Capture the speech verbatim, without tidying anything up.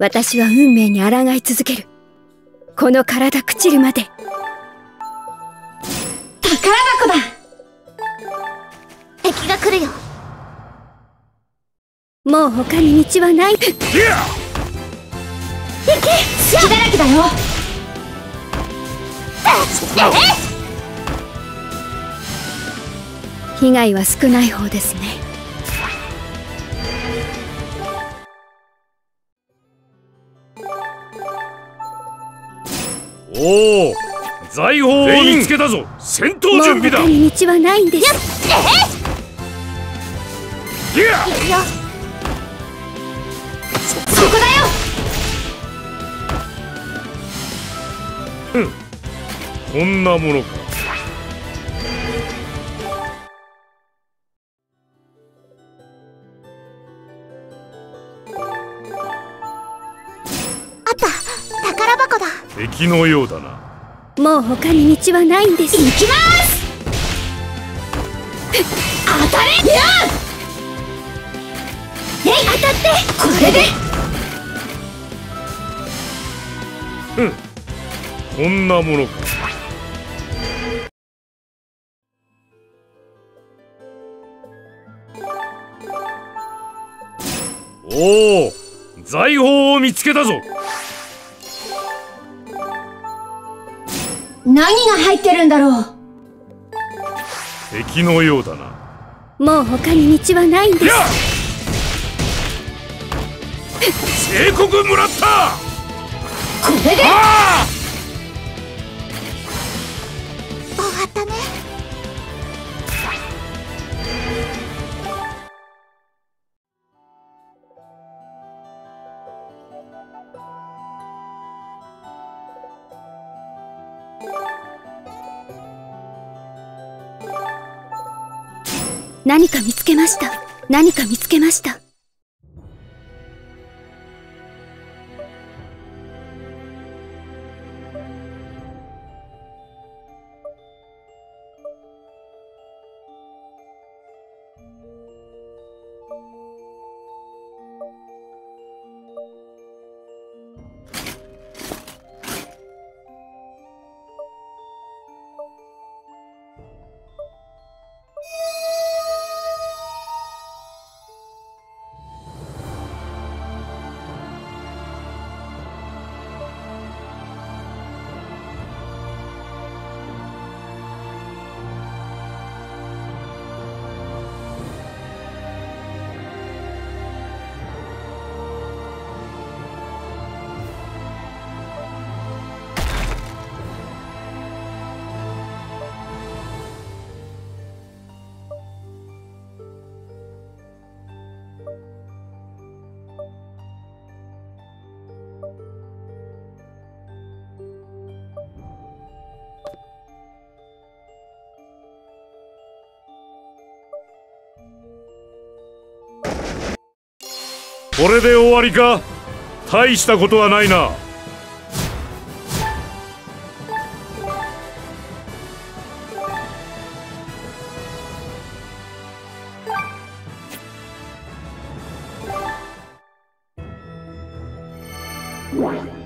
私は運命に抗い続ける。この体朽ちるまで。 宝箱だ。敵が来るよ。 もう他に道はない。行け、 隙だらけだよ。 被害は少ない方ですね。 おお、財宝を見つけたぞ。戦闘準備だ。 もう他に道はないんです。 いや、そこだよ。 うん、こんなものか。 あった、宝箱だ。 敵のようだな。 もう他に道はないんです。 行きます。当たれ。いや、えい、当たって。これで。 うん、こんなものか。おお、財宝を見つけたぞ。 何が入ってるんだろう。 敵のようだな。 もう他に道はないんです。 警告もらった。 これで。 ああ、 終わったね。 何か見つけました。何か見つけました。 これで終わりか。大したことはないな。 うわ。